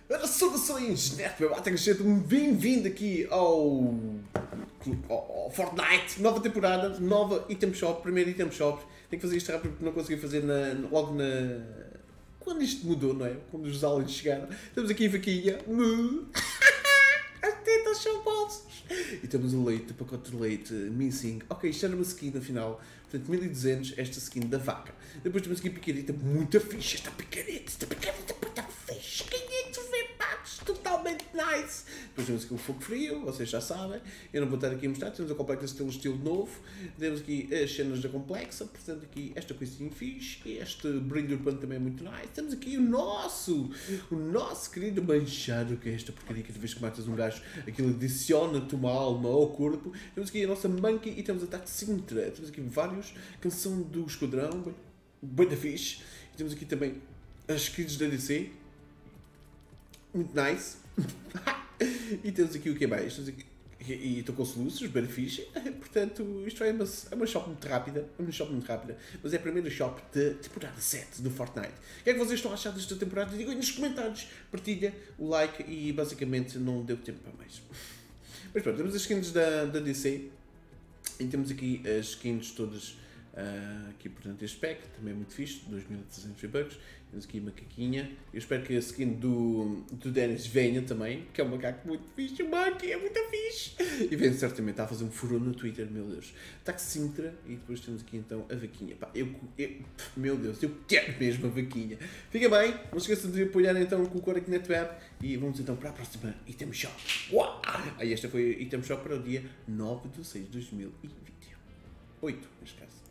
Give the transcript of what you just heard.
Saudações, bem-vindo aqui ao Fortnite, nova temporada, nova item shop, primeiro item shop. Tenho que fazer isto rápido porque não consegui fazer logo quando isto mudou, não é? Quando os aliens chegaram. Temos aqui a vaquinha. As tetas são bolsos. E temos o leite, o pacote de leite, missing. Ok, isto era uma skin afinal. Portanto, 1200, esta skin da vaca. Depois temos aqui a picareta, muita ficha. Esta picareta muita ficha. 500 V-Bucks, totalmente nice. Depois temos aqui o fogo frio, vocês já sabem. Eu não vou estar aqui a mostrar. Temos a complexa estilo novo. Temos aqui as cenas da complexa. Portanto, aqui esta coisinha fixe. Este brilho urbano também é muito nice. Temos aqui o nosso querido manchado, que é esta porcaria. Cada vez que matas um gajo, aquilo adiciona-te uma alma ao corpo. Temos aqui a nossa Monkey e temos a Ataque Sintra. Temos aqui vários. Canção do Esquadrão, bem da fixe. E temos aqui também as skins da DC. Muito nice. E temos aqui o que mais? E estou com soluços, bem fixe. Portanto, isto é uma shop muito rápida. Mas é a primeira shop da temporada 7 do Fortnite. O que é que vocês estão a achar desta temporada? Digam aí nos comentários. Partilha, o like e basicamente não deu tempo para mais. Mas pronto, temos as skins da DC. E temos aqui as skins todas, aqui portanto este pack, também é muito fixe, 2300 V-Bucks. Temos aqui a macaquinha, eu espero que a skin do Dennis venha também, que é um macaco muito fixe, o Monkey é muito fixe. E vem certamente, está a fazer um furor no Twitter, meu Deus. Ataque Sintra, e depois temos aqui então a vaquinha. Pá, meu Deus, eu quero mesmo a vaquinha. Fica bem, não se esqueçam de apoiar então com o código NetWeb e vamos então para a próxima Item Shop. Uau! Aí esta foi a Item Shop para o dia 9/6/2028, neste caso.